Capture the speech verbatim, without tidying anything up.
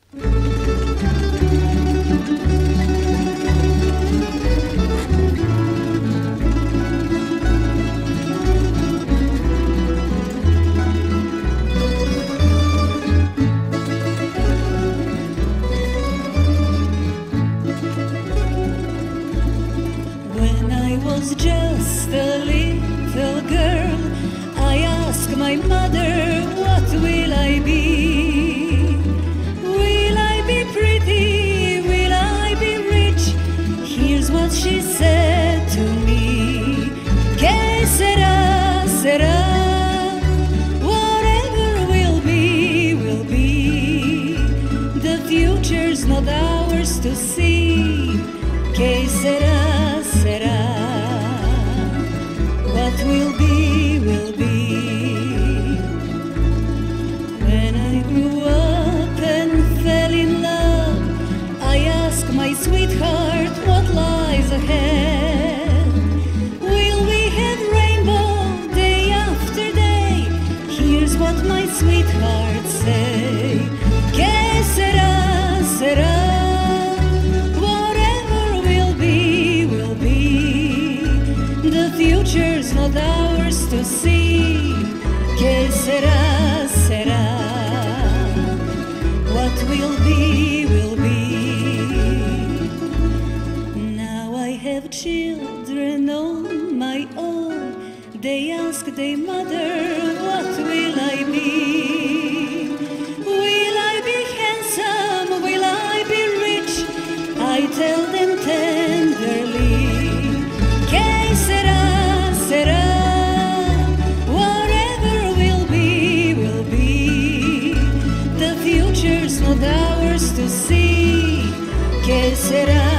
Was just a little girl, I asked my mother, what will I be? Will I be pretty? Will I be rich? Here's what she said to me. Que sera, sera. Whatever will be, will be. The future's not ours to see. Que sera, sera. What will be, will be. When I grew up and fell in love, I asked my sweetheart what lies ahead. Will we have rainbow day after day? Here's what my sweetheart say. Que sera, sera. The future's not ours to see. Que sera, sera. What will be, will be. Now I have children on my own. They ask their mother, what will I be? Will I be handsome? Will I be rich? I tell them tenderly. Que sera, sera. Whatever will be, will be. The future's not ours to see. Que sera.